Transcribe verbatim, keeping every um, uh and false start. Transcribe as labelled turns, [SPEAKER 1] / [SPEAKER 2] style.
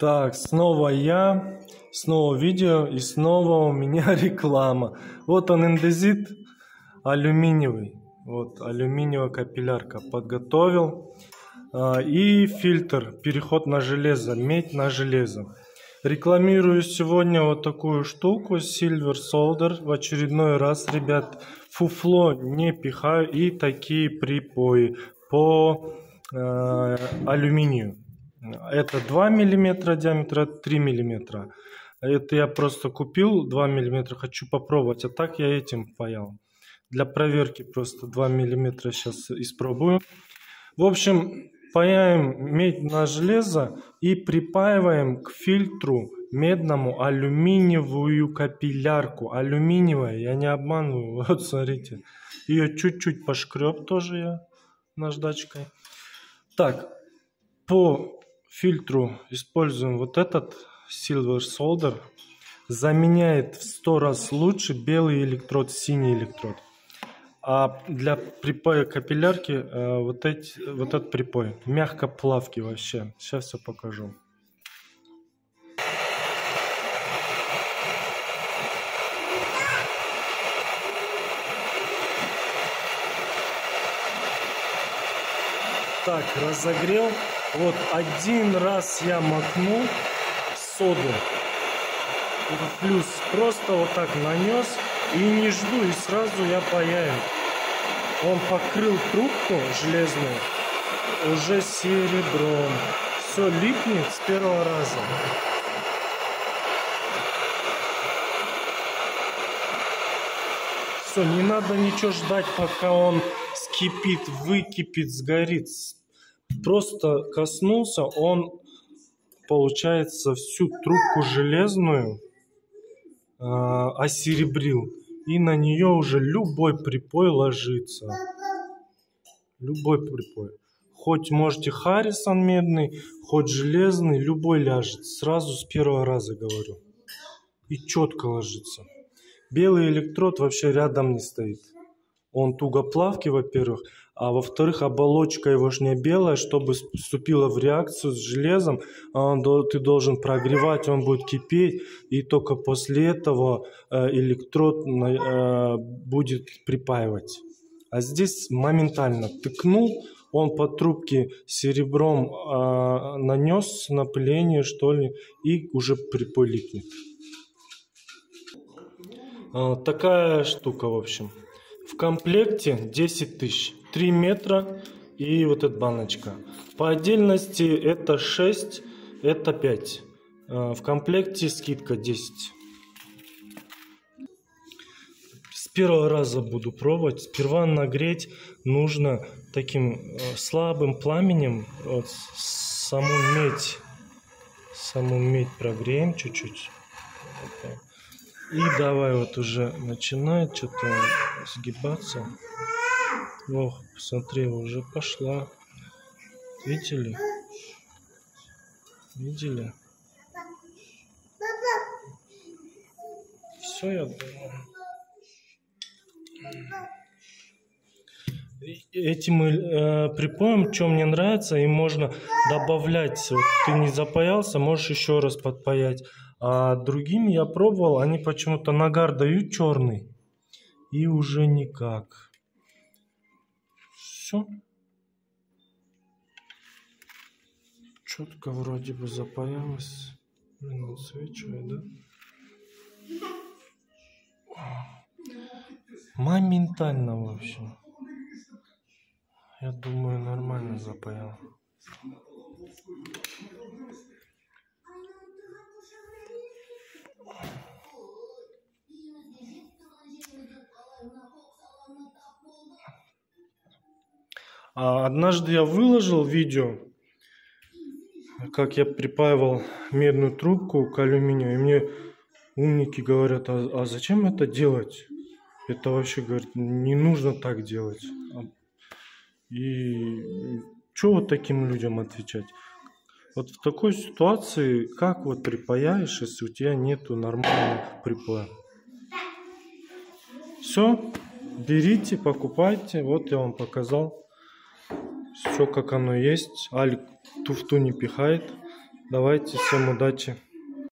[SPEAKER 1] Так, снова я, снова видео и снова у меня реклама. Вот он, индезит алюминиевый. Вот, алюминиевая капиллярка. Подготовил. А, и фильтр, переход на железо, медь на железо. Рекламирую сегодня вот такую штуку, Silver Solder. В очередной раз, ребят, фуфло не пихаю и такие припои по э, алюминию. Это два миллиметра диаметра, три миллиметра. Это я просто купил два миллиметра, хочу попробовать. А так я этим паял. Для проверки просто два миллиметра сейчас испробую. В общем, паяем медь на железо и припаиваем к фильтру медному алюминиевую капиллярку. Алюминиевая, я не обманываю. Вот смотрите. Ее чуть-чуть пошкреб тоже я наждачкой. Так, по фильтру используем вот этот Silver Solder. Заменяет в сто раз лучше белый электрод, синий электрод. А для припоя капиллярки э, вот, эти, вот этот припой. Мягко плавкий вообще. Сейчас все покажу. Так, разогрел. Вот один раз я макнул соду. Плюс просто вот так нанес. И не жду, и сразу я паяю. Он покрыл трубку железную уже серебром. Все липнет с первого раза. Все, не надо ничего ждать, пока он скипит, выкипит, сгорит. Просто коснулся, он, получается, всю трубку железную э, осеребрил. И на нее уже любой припой ложится. Любой припой. Хоть можете Харрисон медный, хоть железный, любой ляжет. Сразу с первого раза говорю. И четко ложится. Белый электрод вообще рядом не стоит. Он тугоплавкий, во-первых. А во-вторых, оболочка его ж не белая. Чтобы вступила в реакцию с железом, ты должен прогревать, он будет кипеть. И только после этого электрод будет припаивать. А здесь моментально тыкнул, он по трубке серебром нанес напыление, что ли, и уже припой липнет. Такая штука, в общем. В комплекте десять тысяч. три метра и вот эта баночка. По отдельности это шесть, это пять. В комплекте скидка десять. С первого раза буду пробовать. Сперва нагреть нужно таким слабым пламенем. Вот саму медь. Саму медь прогреем чуть-чуть. И давай вот уже начинает что-то сгибаться. Ох, посмотри, уже пошла. Видели? Видели? Все, я думаю. Этим э, припоем, что мне нравится, им можно добавлять. Вот ты не запаялся, можешь еще раз подпаять. А другими я пробовал, они почему-то нагар дают черный. И уже никак. Все. Четко вроде бы запаялось. Блин, отсвечивает, да? Моментально, в общем. Я думаю, нормально запаял. А однажды я выложил видео, как я припаивал медную трубку к алюминию, и мне умники говорят, а, а зачем это делать? Это вообще, говорит, не нужно так делать. И что вот таким людям отвечать? Вот в такой ситуации, как вот припаяешь, если у тебя нету нормального припоя? Все, берите, покупайте, вот я вам показал. Все как оно есть. Алик туфту не пихает. Давайте, всем удачи.